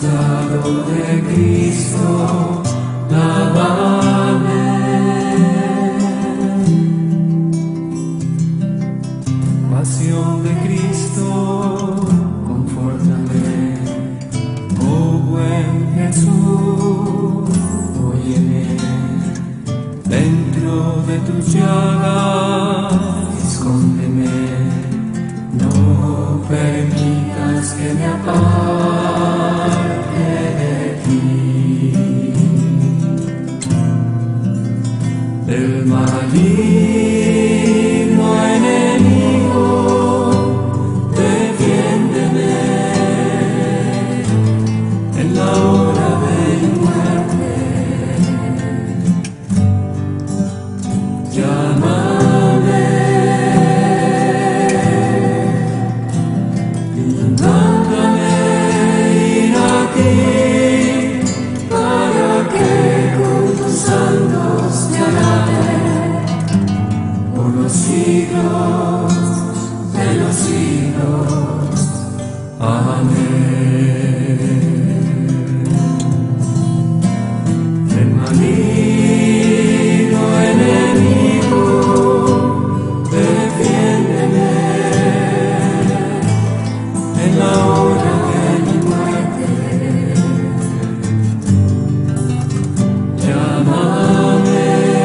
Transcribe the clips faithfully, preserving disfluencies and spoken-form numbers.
costado de Cristo, lávame. Pasión de Cristo, confórtame, oh buen Jesús, óyeme. Dentro de tus llagas, escóndeme, no permitas que me aparte de ti. Del maligno enemigo, defiéndeme en la hora de mi muerte. Llámame y mándame ir a ti, para que con tus santos te alabe por los siglos de los siglos. Amén. El maligno enemigo, defiéndeme en la hora de mi muerte. Llámame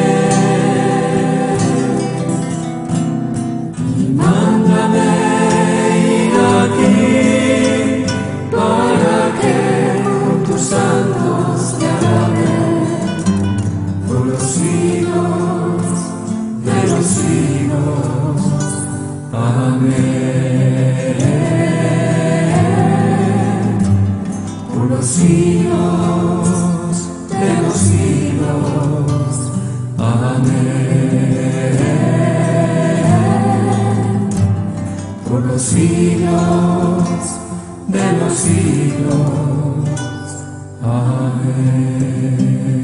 y mándame ir a ti, para que con tus santos te alabe por los siglos de los siglos. Amén. Por los siglos de los siglos. Amén. Por los siglos de los siglos. Amén.